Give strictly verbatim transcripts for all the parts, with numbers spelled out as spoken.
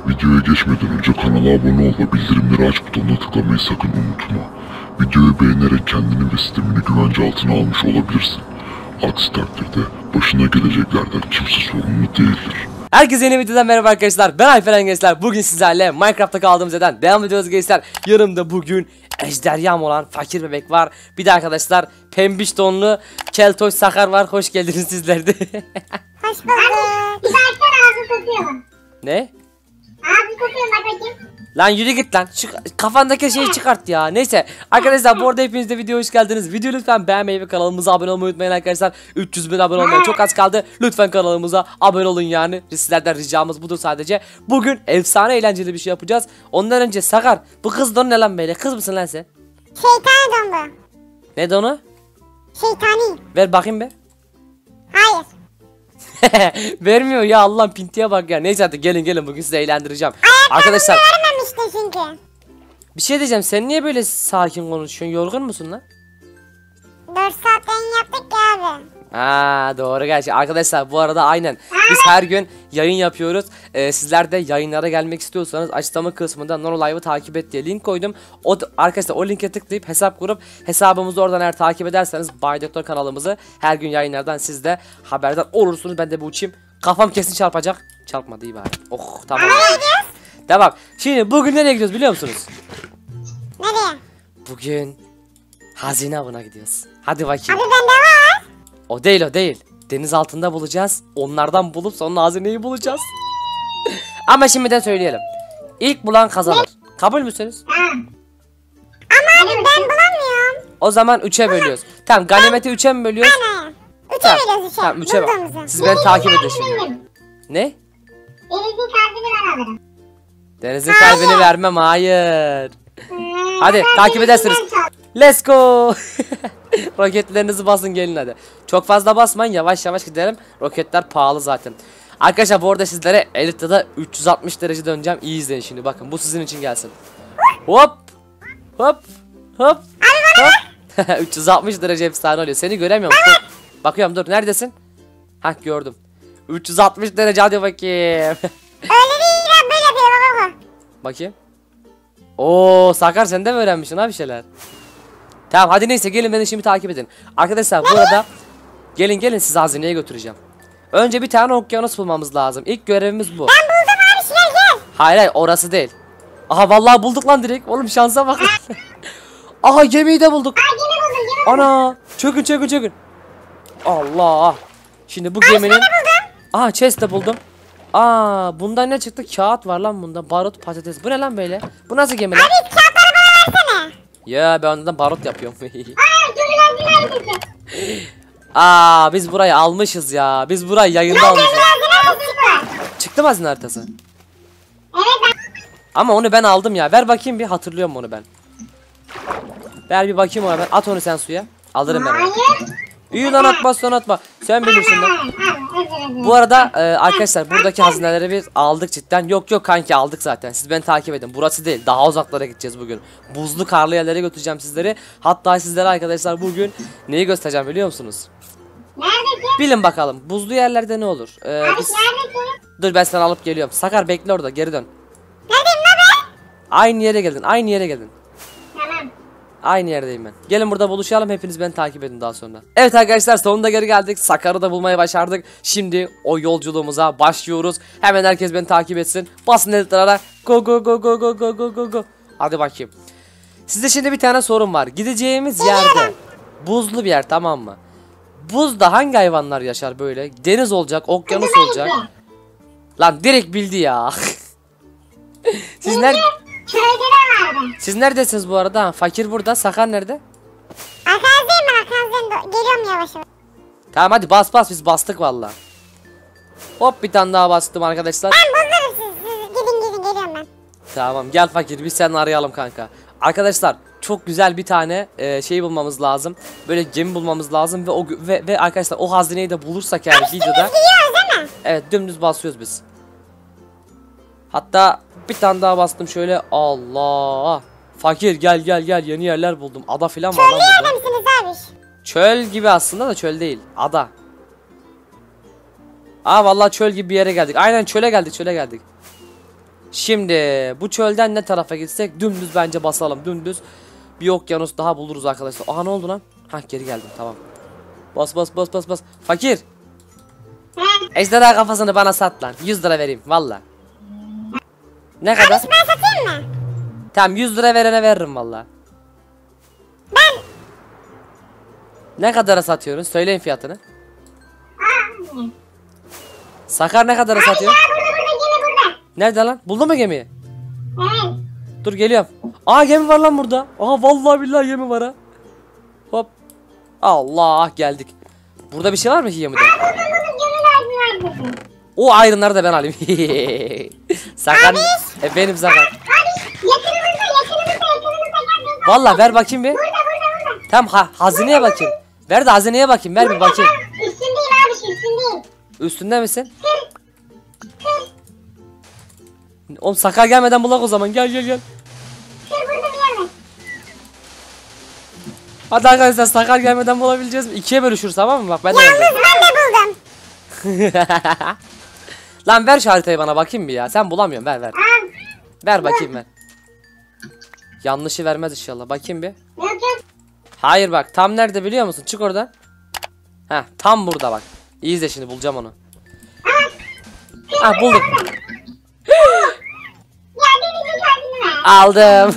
Videoya geçmeden önce kanala abone ol ve bildirimleri aç butonuna tıklamayı sakın unutma. Videoyu beğenerek kendini ve sistemini güvence altına almış olabilirsin. Aksi takdirde başına geleceklerden kimse sorumlu değildir. Herkese yeni videodan merhaba arkadaşlar. Ben Alperen Gençler. Bugün sizlerle Minecraft'ta kaldığımız yerden devam ediyoruz gençler. Yanımda bugün ejderham olan fakir bebek var. Bir de arkadaşlar pembiş donlu keltoş sakar var. Hoş geldiniz sizler de. Hoş bulduk. Bir dakika ağzı tutuyor. Ne? Ağzı tutuyor bak bakayım. Lan yürü git lan. Şu kafandaki şeyi çıkart ya. Neyse. Arkadaşlar bu arada hepiniz de videoya hoş geldiniz. Videoyu lütfen beğenmeyi ve kanalımıza abone olmayı unutmayın arkadaşlar. üç yüz bin abone olmaya çok az kaldı. Lütfen kanalımıza abone olun yani. Sizlerden ricamız budur sadece. Bugün efsane eğlenceli bir şey yapacağız. Ondan önce Sakar, bu kız donu ne lan böyle? Kız mısın lan sen? Şeytani don bu. Ne donu? Şeytani. Ver bakayım be. Hayır. Vermiyor ya, Allah'ın pintiye bak ya. Neyse hadi gelin gelin, bugün sizi eğlendireceğim. Arkadaşlar Vermemişti çünkü. bir şey diyeceğim, sen niye böyle sakin konuşuyorsun? Yorgun musun lan? dört saat yayın yaptık ya abi. Ha doğru gerçi. Arkadaşlar bu arada aynen biz her gün yayın yapıyoruz. Ee, sizler de yayınlara gelmek istiyorsanız açıklama kısmında Nono Live'ı takip et diye link koydum. O arkadaşlar o linke tıklayıp hesap kurup hesabımızı oradan eğer takip ederseniz Bay Doktor kanalımızı her gün yayınlardan siz de haberdar olursunuz. Ben de bu uçayım. Kafam kesin çarpacak. Çarpmadı iyi bari. Oh tamam. Tamam. Şimdi bugün nereye gidiyoruz biliyor musunuz? Nereye? Bugün hazine avına gidiyoruz. Hadi bakayım. Abi bende var. O değil o değil. Deniz altında bulacağız. Onlardan bulup sonra hazineyi bulacağız. Ama şimdiden söyleyelim. İlk bulan kazanır. Kabul müsünüz? Tamam. Ama abi ben bulamıyorum. O zaman üçe bölüyoruz. Tamam, ganimeti üçe mi bölüyoruz? Ana. Üçe Tamam, veriyoruz üçe. tamam üçe bak. Bulduğumuzu. Siz beni takip edin şimdi. Benim. Ne? Denizin kalbini ben alırım. Deniz'in kalbini vermem, hayır. Hmm, Hadi ben takip denizden edersiniz. çal- Let's go. Roketlerinizi basın gelin hadi. Çok fazla basmayın, yavaş yavaş gidelim. Roketler pahalı zaten. Arkadaşlar bu arada sizlere Elite'de üç yüz altmış derece döneceğim. İyi izleyin şimdi, bakın bu sizin için gelsin. Hop. Hop. Hop. Hop. üç yüz altmış derece efsane oluyor. Seni göremiyorum. Dur. Bakıyorum, dur neredesin? Hah gördüm. üç yüz altmış derece, hadi bakayım. Öyle değil ya, böyle yapıyor baba. Bakayım. Oo Sakar, sen de mi öğrenmişsin abi şeyler? Tamam hadi neyse, gelin beni şimdi takip edin. Arkadaşlar bu arada gelin gelin, sizi hazineye götüreceğim. Önce bir tane okyanus bulmamız lazım. İlk görevimiz bu. Ben buldum abi, gel gel. Hayır hayır, orası değil. Aha vallahi bulduk lan direkt. Oğlum şansa bak. Aha gemiyi de bulduk. Aa, gemi buldum gemi. Ana çökün çökün çökün. Allah. Şimdi bu geminin. Aha chest de buldum. Aa bundan ne çıktı? Kağıt var lan bunda. Barut, patates. Bu ne lan böyle? Bu nasıl gemi lan? Abi kağıtları bana versene. Ya ben ondan barut yapıyorum. Aa, görülen neredesin? Aa biz burayı almışız ya. Biz burayı yayında almışız. Neredesin? Çıktı mı hazine haritası? Evet ben. Ama onu ben aldım ya. Ver bakayım bir, hatırlıyorum onu ben. Ver bir bakayım ona ben. At onu sen suya. Alırım ben onu. Hayır. İyi lan, atmazsan atma. Sen bilirsin lan. Bu arada e, arkadaşlar buradaki hazineleri biz aldık cidden. Yok yok kanki, aldık zaten. Siz beni takip edin. Burası değil. Daha uzaklara gideceğiz bugün. Buzlu karlı yerlere götüreceğim sizleri. Hatta sizlere arkadaşlar bugün neyi göstereceğim biliyor musunuz? Neredesin? Bilin bakalım. Buzlu yerlerde ne olur? Ee, Abi biz... neredesin? Dur ben seni alıp geliyorum. Sakar bekle orada, geri dön. Neredeyim lan ben? Aynı yere geldin. Aynı yere geldin. Tamam. Aynı yerdeyim ben. Gelin burada buluşalım, hepiniz beni takip edin daha sonra. Evet arkadaşlar, sonunda geri geldik. Sakar'ı da bulmayı başardık. Şimdi o yolculuğumuza başlıyoruz. Hemen herkes beni takip etsin. Basın elitlere. Go go go go go go go go go. Hadi bakayım. Size şimdi bir tane sorum var. Gideceğimiz yerde buzlu bir yer, tamam mı? Buzda hangi hayvanlar yaşar böyle? Deniz olacak, okyanus olacak. Lan direkt bildi ya. Siz nerede? Köyde de vardı. Siz neredesiniz bu arada? Ha, fakir burada, Sakar nerede? Arkanızdayım ben, arkanızdayım. Geliyorum yavaş yavaş. Tamam hadi bas bas, biz bastık valla. Hop bir tane daha bastım arkadaşlar. Ben bulurum siz, siz gidin gidin, geliyorum ben. Tamam gel fakir, biz seninle arayalım kanka. Arkadaşlar çok güzel bir tane e, şey bulmamız lazım. Böyle gemi bulmamız lazım ve o ve, ve arkadaşlar o hazineyi de bulursak eğer videoda. Gidiyoruz değil mi? Evet dümdüz basıyoruz biz. Hatta bir tane daha bastım şöyle. Allah. Fakir gel gel gel, yeni yerler buldum. Ada filan var lan Çölde burada. yerde misiniz abi? Çöl gibi aslında da çöl değil. Ada. Aa vallahi çöl gibi bir yere geldik. Aynen çöle geldik, çöle geldik. Şimdi bu çölden ne tarafa gitsek dümdüz bence basalım. Dümdüz bir okyanus daha buluruz arkadaşlar. Aha ne oldu lan? Hah geri geldim tamam. Bas bas bas bas bas. Fakir. Ejderha kafasını bana sat lan. yüz lira vereyim valla. Ne kadar? Ben satayım mı? Tamam yüz lira verene veririm valla. Ben. Ne kadara satıyorsun? Söyleyin fiyatını. Aa. Sakar ne kadara satıyor? Ya burada burada gemi burada. Nerede lan? Buldun mu gemiyi? Evet. Dur geliyorum. Aa gemi var lan burada. Aha vallahi billahi gemi var ha. Hop. Allah geldik. Burada bir şey var mı ki gemide? Burada burada gemi lazım var dedi. O ayrınları da ben alayım. Sakar. E benim Sakar. Abi yakınımızda yakınımızda yakınımızda gel. Vallahi ver bakayım bir. Burada burada burada. Tamam ha, hazineye bakayım. Ver de hazineye bakayım. Ver bir bakayım. Üstündeyim abi şu üstündeyim. Üstünde misin? Oğlum Sakar gelmeden bulak o zaman. Gel gel gel. Kır burada bir yerde. Hadi arkadaşlar Sakar gelmeden bulabileceğiz mi? İkiye bölüşürüz tamam mı? Bak ben de Yalnız yapacağım. ben de buldum. Lan ver şu haritayı bana bakayım bir ya. Sen bulamıyorsun ver ver. Tamam. Ver bakayım ver. Yanlışı vermez inşallah. Bakayım bir. Yok yok. Hayır bak tam nerede biliyor musun? Çık oradan. Heh tam burada bak. İyi izle şimdi bulacağım onu. Ha buldum. Ya denizin kalbini ver. Aldım.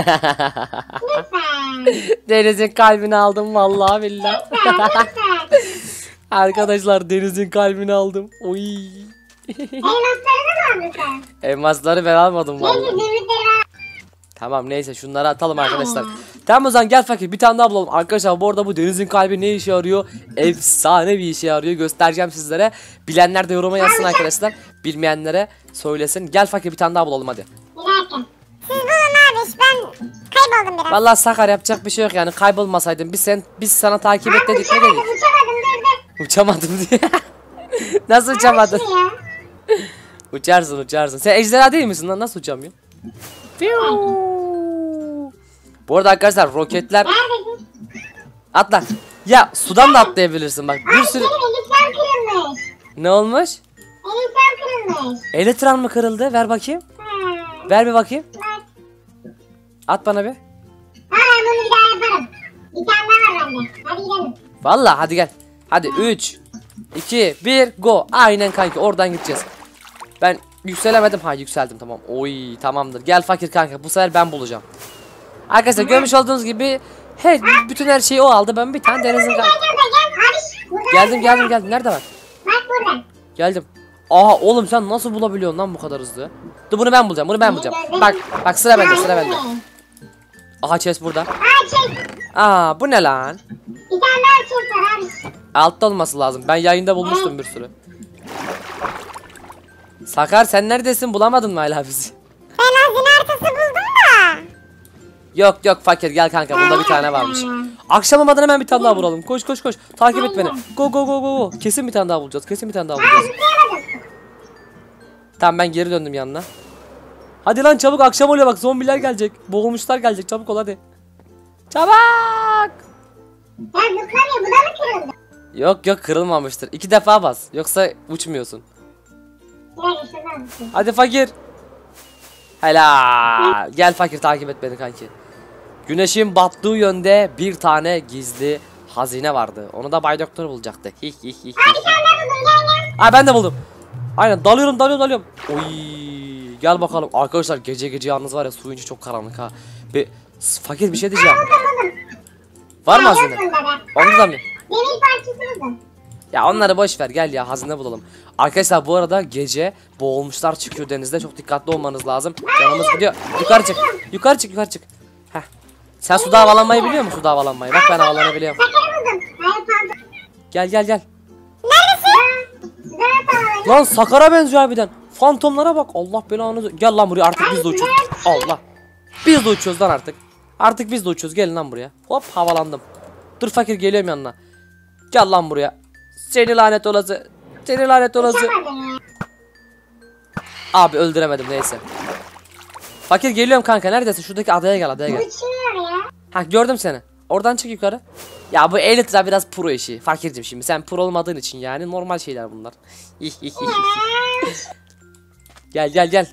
Lütfen. Deniz'in kalbini aldım vallahi billahi. Lütfen lütfen. Arkadaşlar Deniz'in kalbini aldım. Oy. Elmaslarını mı aldın sen? Elmasları ben almadım Neyse vallahi. zümrütleri ver. Tamam neyse şunları atalım arkadaşlar. Tamam o zaman gel fakir bir tane daha bulalım. Arkadaşlar bu arada bu Deniz'in kalbi ne işe yarıyor? Efsane bir işe yarıyor. Göstereceğim sizlere. Bilenler de yoruma yazsın arkadaşlar. Bilmeyenlere söylesin. Gel fakir bir tane daha bulalım hadi. Bir dakika. Siz bulun abi ben kayboldum biraz. Vallahi Sakar yapacak bir şey yok yani kaybolmasaydın biz sen biz sana takip et dedik ne Uçamadım dedik? uçamadım dur dur. Uçamadım diye. Nasıl uçamadın? Şunu ya. Uçarsın uçarsın. Sen ejderha değil misin lan nasıl uçamıyorsun? Fiu. Bu arada arkadaşlar roketler Neredesin? atla. Ya sudan da atlayabilirsin bak bir Abi sürü. benim elitram kırılmış. Ne olmuş? Elitram kırılmış. Elitran mı kırıldı? Ver bakayım. Hmm. Ver bir bakayım. Bak. At bana bir. Ha ben bunu bir daha yaparım. Bir tane daha var bende. Hadi gidelim. Vallahi hadi gel. Hadi üç iki bir go. Aynen kanki oradan gideceğiz. Ben yükselemedim. Ha yükseldim tamam. Oy tamamdır. Gel fakir kanka bu sefer ben bulacağım. Arkadaşlar görmüş olduğunuz gibi he, bütün her şeyi o aldı. Ben bir tane denizin Gel kanka. gel gel. Abi burada. Geldim geldim geldim. Nerede var? Bak burada. Geldim. Aha oğlum sen nasıl bulabiliyorsun lan bu kadar hızlı? Dur bunu ben bulacağım. Bunu ben bulacağım. Bak bak sıra bende sıra bende. Aha chest burada. Aa çek. Aa bu ne lan? Bir tane daha çek var abi. Altta olması lazım. Ben yayında bulmuştum bir sürü. Sakar sen neredesin? Bulamadın mı hala bizi? Ben hazine haritası buldum da. Yok yok fakir gel kanka bunda bir tane varmış. Akşam olmadan hemen bir tane daha vuralım. Koş koş koş. Takip et beni. Go go go go go. Kesin bir tane daha bulacağız. Kesin bir tane daha bulacağız. Tamam ben geri döndüm yanına. Hadi lan çabuk akşam oluyor bak zombiler gelecek. Boğulmuşlar gelecek çabuk ol hadi. Çabuk. Ya zıplamıyor bu da mı kırıldı? Yok yok kırılmamıştır. İki defa bas. Yoksa uçmuyorsun. Ya şuradan mısın? Hadi fakir. Helal. Gel fakir takip et beni kanki. Güneşin battığı yönde bir tane gizli hazine vardı. Onu da Bay Doktor bulacaktı. Hi hi hi hi. Bir tane daha buldum gel gel. Aa ben de buldum. Aynen dalıyorum dalıyorum dalıyorum. Oy gel bakalım. Arkadaşlar gece gece yalnız var ya suyun içi çok karanlık ha. Bir fakir bir şey diyeceğim. Var mı hazine? Onu da mı? Demir parçası buldum. Ya onları boş ver gel ya hazine bulalım. Arkadaşlar bu arada gece boğulmuşlar çıkıyor denizde çok dikkatli olmanız lazım. Canımız gidiyor. Yukarı çık. Yukarı çık yukarı çık. Heh. Sen suda havalanmayı biliyor musun? Suda havalanmayı. Bak ben havalanabiliyorum. Sakarı buldum. Hayır pardon. Gel gel gel. Neredesin? Sudan atalım. Lan Sakar'a benziyor harbiden. Fantomlara bak. Allah belanı. Gel lan buraya artık biz de uçuyoruz. Allah. Biz de uçuyoruz lan artık. Artık biz de uçuyoruz. Gelin lan buraya. Hop havalandım. Dur fakir geliyorum yanına. Gel lan buraya. Seni lanet olası. Seni lanet olası. Uçamadım ya. Abi öldüremedim neyse. Fakir geliyorum kanka neredesin? Şuradaki adaya gel adaya gel. Uçmuyor ya. Ha gördüm seni. Oradan çık yukarı. Ya bu Elytra biraz pro işi. Fakircim şimdi sen pro olmadığın için yani normal şeyler bunlar. Ya. Gel gel gel.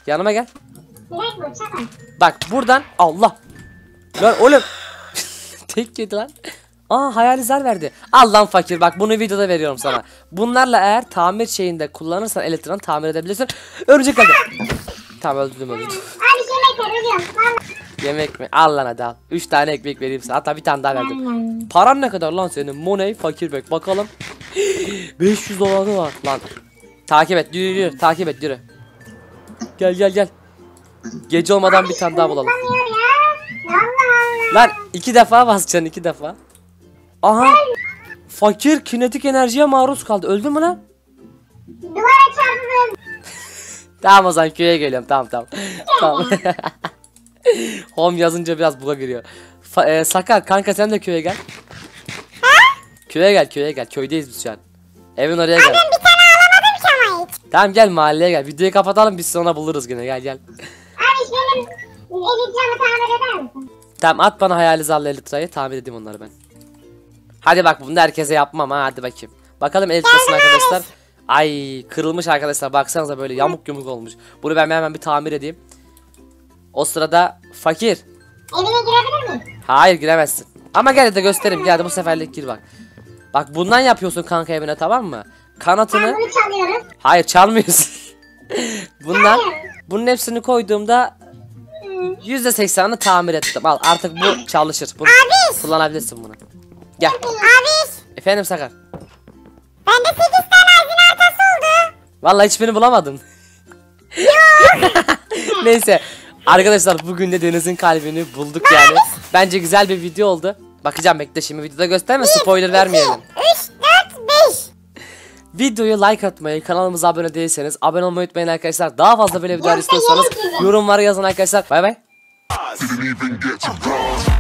Yanıma gel. Direkt vur çakal. Bak buradan Allah. Lan oğlum. Tek yedi lan. Aa hayalizler verdi. Al lan fakir bak bunu videoda veriyorum sana. Bunlarla eğer tamir şeyinde kullanırsan elektriğini tamir edebilirsin. Örümcek geldi. Tamam öldürdüm öldürdüm. Abi yemek ver ölüyorum. Valla. Yemek mi? Al lan hadi al. üç tane ekmek vereyim sana. Hatta bir tane daha verdim. Paran ne kadar lan senin? Money fakir bek bakalım. beş yüz doları var lan. Takip et yürü yürü takip et yürü. Gel gel gel. Gece olmadan bir tane daha bulalım. Tutamıyor ya. Allah Allah. Lan iki defa basacaksın iki defa. Aha. Fakir kinetik enerjiye maruz kaldı. Öldü mü lan? Duvara çarptım. Tamam o zaman köye geliyorum. Tamam tamam. Tamam. Home yazınca biraz buga giriyor. Fa- e, Sakar kanka sen de köye gel. Köye gel köye gel. Köydeyiz biz şu an. Evin oraya gel. Bir tane alamadım ki ama hiç. Tamam gel mahalleye gel. Videoyu kapatalım biz sonra buluruz yine. Gel gel. Abi benim elitramı tamir eder misin? Tamam at bana hayali zarlı elitrayı tamir edeyim onları ben. Hadi bak bunu da herkese yapmam ha hadi bakayım. Bakalım elitrasını arkadaşlar. Ay kırılmış arkadaşlar baksanıza böyle yamuk yumuk olmuş. Bunu ben hemen bir tamir edeyim. O sırada fakir. Evine girebilir miyim? Hayır giremezsin. Ama gel de göstereyim gel de bu seferlik gir bak. Bak bundan yapıyorsun kanka evine tamam mı? Kanatını. Ben bunu çalıyorum. Hayır çalmıyorsun. Bundan. Bunun hepsini koyduğumda yüzde seksenini tamir ettim. Al artık bu çalışır. Bunu kullanabilirsin bunu. Gel. Abi. Efendim Sakar. Bende sekiz tane hazinatası oldu. Vallahi hiçbirini bulamadım. Neyse. Arkadaşlar bugün de Deniz'in kalbini bulduk yani. Bence güzel bir video oldu. Bakacağım bekle şimdi videoda gösterme spoiler vermeyelim. üç, dört, beş. Videoyu like atmayı, kanalımıza abone değilseniz abone olmayı unutmayın arkadaşlar. Daha fazla böyle videolar istiyorsanız yorumlara yazın arkadaşlar. Bay bay. Didn't even get to bronze.